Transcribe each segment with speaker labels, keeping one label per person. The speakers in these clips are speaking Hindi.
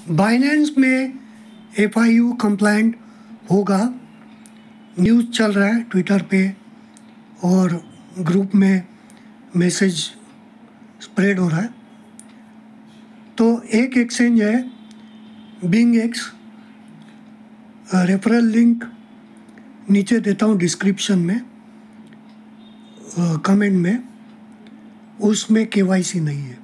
Speaker 1: बाइनेंस में FIU कंप्लाइंट होगा, न्यूज़ चल रहा है ट्विटर पे और ग्रुप में मैसेज स्प्रेड हो रहा है। तो एक एक्सचेंज है BingX, रेफरल लिंक नीचे देता हूँ डिस्क्रिप्शन में, कमेंट में। उसमें KYC नहीं है,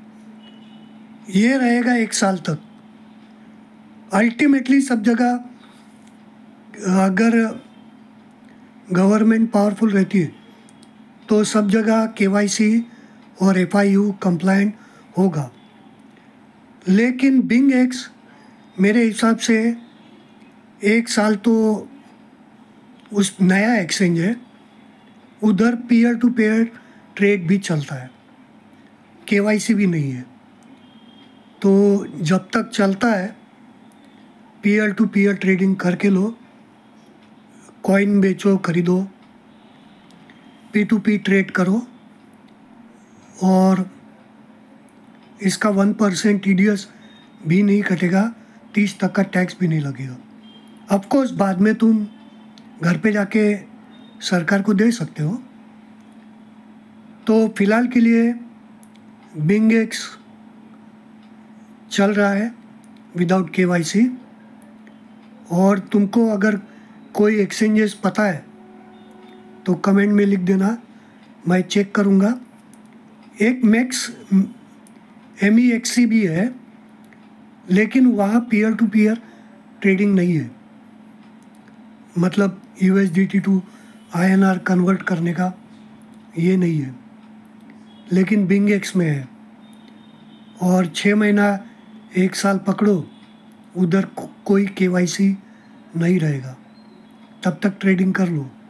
Speaker 1: ये रहेगा 1 साल तक। अल्टीमेटली सब जगह अगर गवर्नमेंट पावरफुल रहती है तो सब जगह KYC और FIU कंप्लाइंट होगा। लेकिन BingX मेरे हिसाब से 1 साल तो उस नया एक्सचेंज है, उधर पीयर टू पीयर ट्रेड भी चलता है, KYC भी नहीं है। तो जब तक चलता है पीयर टू पीयर ट्रेडिंग करके लो, कॉइन बेचो खरीदो, P2P ट्रेड करो और इसका 1% TDS भी नहीं कटेगा, 30 तक का टैक्स भी नहीं लगेगा। ऑफकोर्स बाद में तुम घर पे जाके सरकार को दे सकते हो। तो फ़िलहाल के लिए BingX चल रहा है विदाउट KYC। और तुमको अगर कोई एक्सचेंजेस पता है तो कमेंट में लिख देना, मैं चेक करूँगा। एक MEXC भी है, लेकिन वहाँ पीयर टू पीयर ट्रेडिंग नहीं है, मतलब USDT टू INR कन्वर्ट करने का ये नहीं है, लेकिन BingX में है। और 6 महीना 1 साल पकड़ो, उधर कोई KYC नहीं रहेगा, तब तक ट्रेडिंग कर लो।